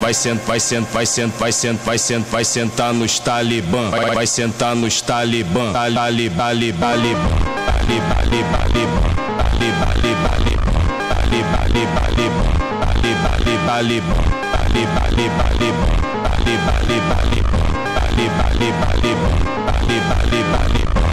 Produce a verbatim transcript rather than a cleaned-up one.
vai sentar, vai sentar, vai sentar, vai sentar, vai sentar, vai sentar nos talibã, vai, vai sentar nos talibã, talibã, talibã, talibã, talibã, talibã, talibã, talibã, talibã, talibã,